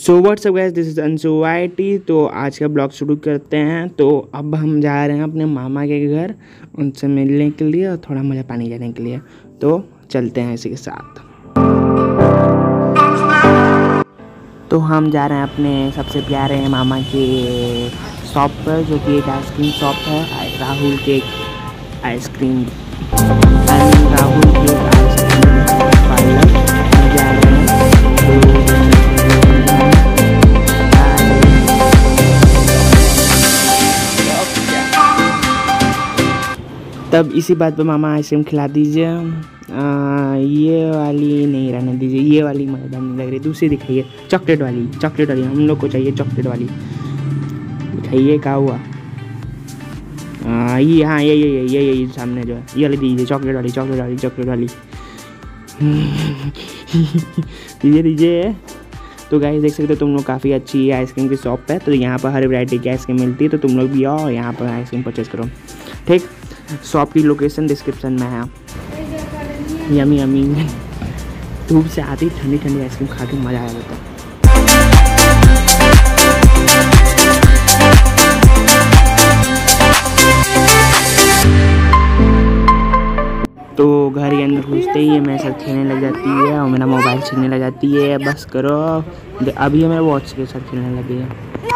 So what's up guys, this is Anshu YT. तो आज का ब्लॉग शुरू करते हैं। तो अब हम जा रहे हैं अपने मामा के घर उनसे मिलने के लिए और थोड़ा मज़ा पानी लेने के लिए। तो चलते हैं इसी के साथ। तो हम जा रहे हैं अपने सबसे प्यारे मामा के शॉप पर, जो कि एक आइसक्रीम शॉप है, Rahul cake ice cream Rahul cake ice cream parlour जा रहे हैं। तब इसी बात पे मामा आइसक्रीम खिला दीजिए। ये वाली नहीं रहने दीजिए, ये वाली मज़ेदार नहीं लग रही, दूसरी दिखाइए, चॉकलेट वाली हम लोग को चाहिए, चॉकलेट वाली दिखाइए। क्या हुआ? ये हाँ ये सामने जो है ये वाली दीजिए, चॉकलेट वाली दीजिए। तो गाइस देख सकते हो तुम लोग, काफ़ी अच्छी आइसक्रीम की शॉप है। तो यहाँ पर हर वैरायटी की आइसक्रीम मिलती है, तो तुम लोग भी आओ यहाँ पर आइसक्रीम परचेज करो। ठीक, शॉप की लोकेशन डिस्क्रिप्शन में है। यमी धूप से आती ठंडी आइसक्रीम खा के मज़ा आ जाता है। तो घर के अंदर घुसते ही मेरे साथ खेलने लग जाती है और मेरा मोबाइल छीनने लग जाती है। बस करो, अभी मेरे वॉच के साथ खेलने लगी है।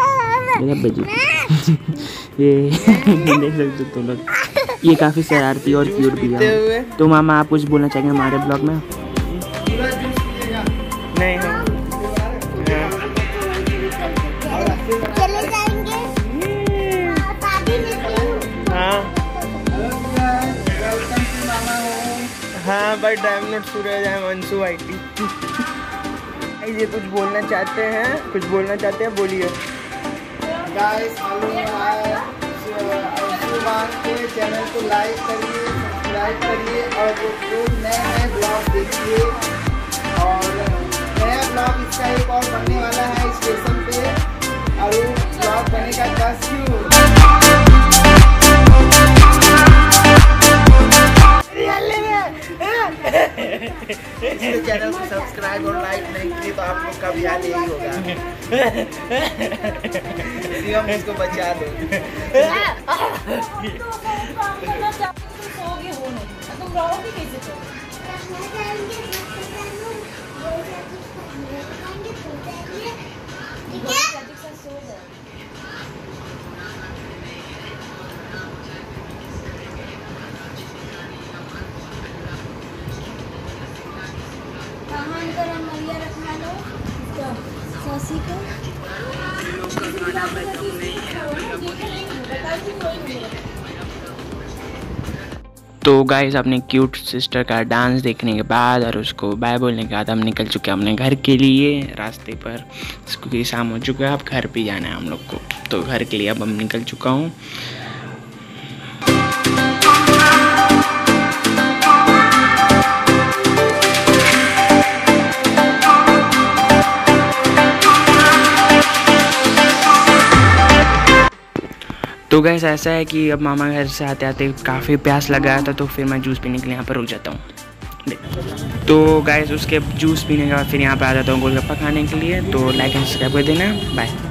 ये देख सकते हो तुम लोग, ये काफ़ी शरारती और क्यूट भी है। तो मामा आप कुछ बोलना चाहेंगे हमारे ब्लॉग में? नहीं चले जाएंगे। हाँ but I am not Suraj, I am Anshu YT. ये कुछ बोलना चाहते हैं, बोलिए। गाइस के चैनल को लाइक करिए, सब्सक्राइब करिए और जो नए ब्लॉग देखिए। और नया ब्लॉग इसका एक और बनने वाला है स्टेशन पे, और वो ब्लॉग बनेगा 10 इसके चैनल को सब्सक्राइब और लाइक नहीं किए तो आप लोग का भी हाल यही होगा। हम इसको बचा दो। तो गाइस अपने क्यूट सिस्टर का डांस देखने के बाद और उसको बाय बोलने के बाद हम निकल चुके हैं अपने घर के लिए। रास्ते पर क्योंकि शाम हो चुका है, अब घर पे जाना है हम लोग को। तो घर के लिए अब हम निकल चुका हूँ। तो गैस ऐसा है कि अब मामा घर से आते आते काफ़ी प्यास लगा था, तो फिर मैं जूस पीने के लिए यहाँ पर रुक जाता हूँ। तो गैस उसके जूस पीने के बाद फिर यहाँ पर आ जाता हूँ गोलगप्पा खाने के लिए। तो लाइक एंड सब्सक्राइब कर देना। बाय।